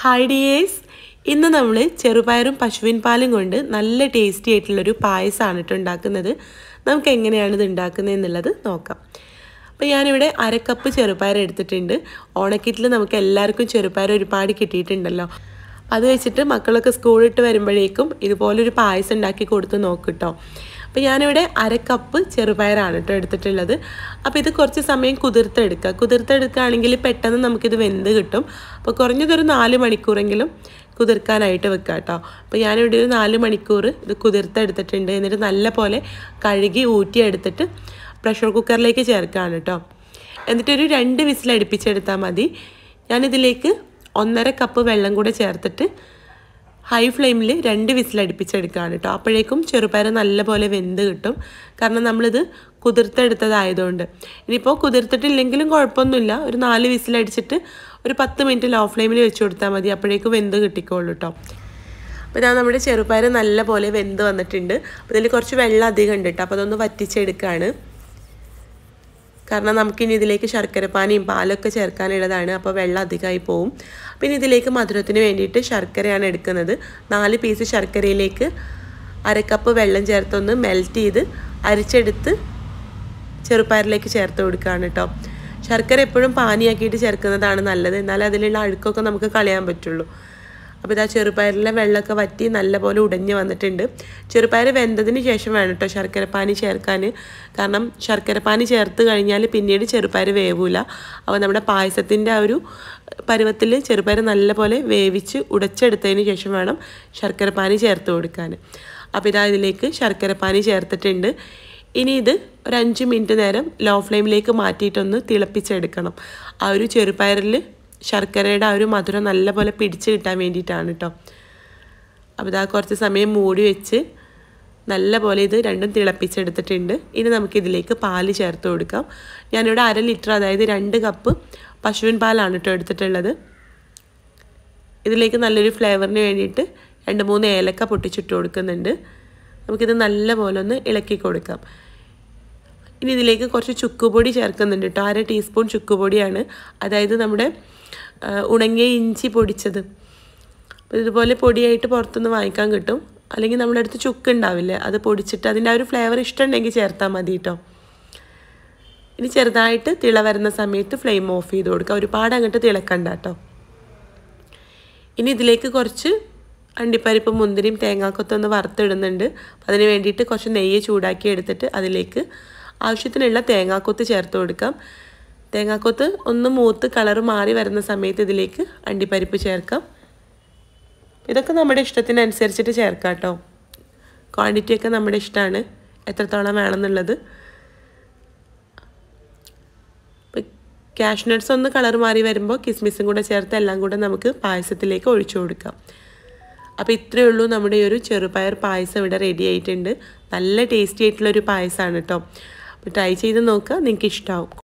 Hi dears, ഇന്ന് നമ്മൾ ചെറുപയറും പശുവിൻ പാലും കൊണ്ട് നല്ല ടേസ്റ്റി ആയിട്ടുള്ളൊരു പായസമാണ് ഉണ്ടാക്കുന്നത്. നമുക്ക് എങ്ങനെയാണ് ഇത് ഉണ്ടാക്കുന്നത് എന്നുള്ളത് നോക്കാം. അപ്പോൾ ഞാനിവിടെ അര കപ്പ് ചെറുപയർ എടുത്തിട്ടുണ്ട്. ഓണക്കിറ്റിൽ നമുക്ക് എല്ലാവർക്കും ചെറുപയർ ഒരുപാട് കിട്ടിയിട്ടുണ്ടല്ലോ. അത് വെച്ചിട്ട് മക്കളൊക്കെ സ്കൂളിട്ട് വരുമ്പോഴേക്കും ഇതുപോലൊരു പായസം ഉണ്ടാക്കി കൊടുത്ത് നോക്കിട്ടോ. അപ്പോൾ ഞാനിവിടെ അര കപ്പ് ചെറുപയറാണ് എടുത്തിട്ടുള്ളത്. അപ്പോൾ ഇത് കുറച്ച് സമയം കുതിർത്തെടുക്കുകയാണെങ്കിൽ പെട്ടെന്ന് നമുക്കിത് വെന്ത് കിട്ടും. അപ്പോൾ കുറഞ്ഞതൊരു 4 മണിക്കൂറെങ്കിലും കുതിർക്കാനായിട്ട് വെക്കുക കേട്ടോ. അപ്പോൾ ഞാനിവിടെ ഒരു 4 മണിക്കൂർ ഇത് കുതിർത്തെടുത്തിട്ടുണ്ട്. എന്നിട്ട് നല്ല പോലെ കഴുകി ഊറ്റിയെടുത്തിട്ട് പ്രഷർ കുക്കറിലേക്ക് ചേർക്കുകയാണ് കേട്ടോ. എന്നിട്ടൊരു 2 വിസിൽ അടുപ്പിച്ചെടുത്താൽ മതി. ഞാനിതിലേക്ക് 1.5 കപ്പ് വെള്ളം കൂടെ ചേർത്തിട്ട് ഹൈ ഫ്ലെയിമിൽ 2 വിസിൽ അടുപ്പിച്ചെടുക്കുകയാണ് കേട്ടോ. അപ്പോഴേക്കും ചെറുപയർ നല്ലപോലെ വെന്ത് കിട്ടും. കാരണം നമ്മളിത് കുതിർത്തെടുത്തതായതുകൊണ്ട്. ഇനിയിപ്പോൾ കുതിർത്തിട്ടില്ലെങ്കിലും കുഴപ്പമൊന്നുമില്ല. ഒരു 4 വിസിൽ അടിച്ചിട്ട് ഒരു 10 മിനിറ്റ് ലോ ഫ്ലെയിമിൽ വെച്ച് കൊടുത്താൽ മതി. അപ്പോഴേക്കും വെന്ത് കിട്ടിക്കോളൂ കേട്ടോ. അപ്പോൾ ഇതാ നമ്മുടെ ചെറുപയർ നല്ലപോലെ വെന്ത് വന്നിട്ടുണ്ട്. അപ്പോൾ ഇതിൽ കുറച്ച് വെള്ളം അധികം ഉണ്ട് കേട്ടോ. അപ്പോൾ അതൊന്ന് വറ്റിച്ചെടുക്കുകയാണ്. കാരണം നമുക്കിനി ഇതിലേക്ക് ശർക്കരപ്പാനിയും പാലൊക്കെ ചേർക്കാനുള്ളതാണ്. അപ്പോൾ വെള്ളം അധികമായി പോവും. പിന്നെ ഇതിലേക്ക് മധുരത്തിന് വേണ്ടിയിട്ട് ശർക്കരയാണ് എടുക്കുന്നത്. 4 പീസ് ശർക്കരയിലേക്ക് അര കപ്പ് വെള്ളം ചേർത്തൊന്ന് മെൽറ്റ് ചെയ്ത് അരിച്ചെടുത്ത് ചെറുപയറിലേക്ക് ചേർത്ത് കൊടുക്കുകയാണ് കേട്ടോ. ശർക്കര എപ്പോഴും പാനിയാക്കിയിട്ട് ചേർക്കുന്നതാണ് നല്ലത്. എന്നാലും അതിലുള്ള അഴുക്കൊക്കെ നമുക്ക് കളയാൻ പറ്റുള്ളൂ. അപ്പോൾ ഇതാ ചെറുപയറിലെ വെള്ളമൊക്കെ വറ്റി നല്ലപോലെ ഉടഞ്ഞ് വന്നിട്ടുണ്ട്. ചെറുപയർ വെന്തതിന് ശേഷം വേണം കേട്ടോ ശർക്കരപ്പാനി ചേർക്കാൻ. കാരണം ശർക്കരപ്പാനി ചേർത്ത് കഴിഞ്ഞാൽ പിന്നീട് ചെറുപയർ വേവില്ല. അപ്പോൾ നമ്മുടെ പായസത്തിൻ്റെ ആ ഒരു പരുവത്തിൽ ചെറുപയർ നല്ലപോലെ വേവിച്ച് ഉടച്ചെടുത്തതിന് ശേഷം വേണം ശർക്കരപ്പാനി ചേർത്ത് കൊടുക്കാൻ. അപ്പോൾ ഇതാ ഇതിലേക്ക് ശർക്കരപ്പാനി ചേർത്തിട്ടുണ്ട്. ഇനി ഇത് ഒരു 5 മിനിറ്റ് നേരം ലോ ഫ്ലെയിമിലേക്ക് മാറ്റിയിട്ടൊന്ന് തിളപ്പിച്ചെടുക്കണം. ആ ഒരു ചെറുപയറിൽ ശർക്കരയുടെ ആ ഒരു മധുരം നല്ലപോലെ പിടിച്ച് കിട്ടാൻ വേണ്ടിയിട്ടാണ് കേട്ടോ. അപ്പോൾ ഇതാ കുറച്ച് സമയം മൂടി വെച്ച് നല്ലപോലെ ഇത് രണ്ടും തിളപ്പിച്ചെടുത്തിട്ടുണ്ട്. ഇനി നമുക്കിതിലേക്ക് പാല് ചേർത്ത് കൊടുക്കാം. ഞാനിവിടെ 1/2 ലിറ്റർ, അതായത് 2 കപ്പ് പശുവിൻ പാലാണ് കേട്ടോ എടുത്തിട്ടുള്ളത്. ഇതിലേക്ക് നല്ലൊരു ഫ്ലേവറിന് വേണ്ടിയിട്ട് 2-3 ഏലക്ക പൊട്ടിച്ചിട്ട് കൊടുക്കുന്നുണ്ട്. നമുക്കിത് നല്ലപോലെ ഒന്ന് ഇളക്കി കൊടുക്കാം. ഇനി ഇതിലേക്ക് കുറച്ച് ചുക്കുപൊടി ചേർക്കുന്നുണ്ട് കേട്ടോ. 1/2 ടീസ്പൂൺ ചുക്കുപൊടിയാണ്, അതായത് നമ്മുടെ ഉണങ്ങിയ ഇഞ്ചി പൊടിച്ചത്. അപ്പോൾ ഇതുപോലെ പൊടിയായിട്ട് പുറത്തുനിന്ന് വാങ്ങിക്കാൻ കിട്ടും. അല്ലെങ്കിൽ നമ്മുടെ അടുത്ത് ചുക്ക് ഉണ്ടാവില്ലേ, അത് പൊടിച്ചിട്ട് അതിൻ്റെ ആ ഒരു ഫ്ലേവർ ഇഷ്ടമുണ്ടെങ്കിൽ ചേർത്താൽ മതി കേട്ടോ. ഇനി ചെറുതായിട്ട് തിള വരുന്ന സമയത്ത് ഫ്ലെയിം ഓഫ് ചെയ്ത് കൊടുക്കുക. ഒരുപാട് അങ്ങോട്ട് തിളക്കണ്ട കേട്ടോ. ഇനി ഇതിലേക്ക് കുറച്ച് അണ്ടിപ്പരിപ്പ്, മുന്തിരിയും തേങ്ങാക്കൊത്തൊന്ന് വറുത്തിടുന്നുണ്ട്. അതിന് വേണ്ടിയിട്ട് കുറച്ച് നെയ്യ് ചൂടാക്കി എടുത്തിട്ട് അതിലേക്ക് ആവശ്യത്തിനുള്ള തേങ്ങാക്കൊത്ത് ചേർത്ത് കൊടുക്കാം. തേങ്ങാക്കൊത്ത് ഒന്ന് മൂത്ത് കളർ മാറി വരുന്ന സമയത്ത് ഇതിലേക്ക് അണ്ടിപ്പരിപ്പ് ചേർക്കാം. ഇതൊക്കെ നമ്മുടെ ഇഷ്ടത്തിനനുസരിച്ചിട്ട് ചേർക്കാം കേട്ടോ. ക്വാണ്ടിറ്റിയൊക്കെ നമ്മുടെ ഇഷ്ടമാണ്, എത്രത്തോളം വേണമെന്നുള്ളത്. കാഷ്നട്ട്സ് ഒന്ന് കളർ മാറി വരുമ്പോൾ കിസ്മിസും കൂടെ ചേർത്ത് എല്ലാം കൂടെ നമുക്ക് പായസത്തിലേക്ക് ഒഴിച്ചു കൊടുക്കാം. അപ്പോൾ ഇത്രയേ ഉള്ളൂ, നമ്മുടെ ഈ ഒരു ചെറുപയർ പായസം ഇവിടെ റെഡി ആയിട്ടുണ്ട്. നല്ല ടേസ്റ്റി ആയിട്ടുള്ളൊരു പായസമാണ് കേട്ടോ. അപ്പോൾ ട്രൈ ചെയ്ത് നോക്കുക, നിങ്ങൾക്ക് ഇഷ്ടമാവും.